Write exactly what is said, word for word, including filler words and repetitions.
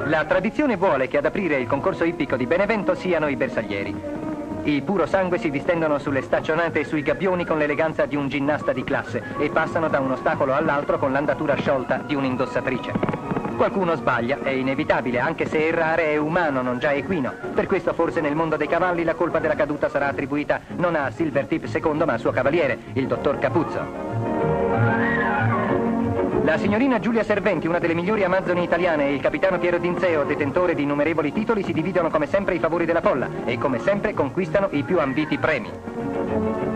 La tradizione vuole che ad aprire il concorso ippico di Benevento siano i bersaglieri. I puro sangue si distendono sulle staccionate e sui gabbioni con l'eleganza di un ginnasta di classe e passano da un ostacolo all'altro con l'andatura sciolta di un'indossatrice. Qualcuno sbaglia, è inevitabile, anche se errare è umano, non già equino. Per questo forse nel mondo dei cavalli la colpa della caduta sarà attribuita non a Silvertip secondo ma al suo cavaliere, il dottor Capuzzo. La signorina Giulia Serventi, una delle migliori amazzoni italiane, e il capitano Piero Dinzeo, detentore di innumerevoli titoli, si dividono come sempre i favori della folla e come sempre conquistano i più ambiti premi.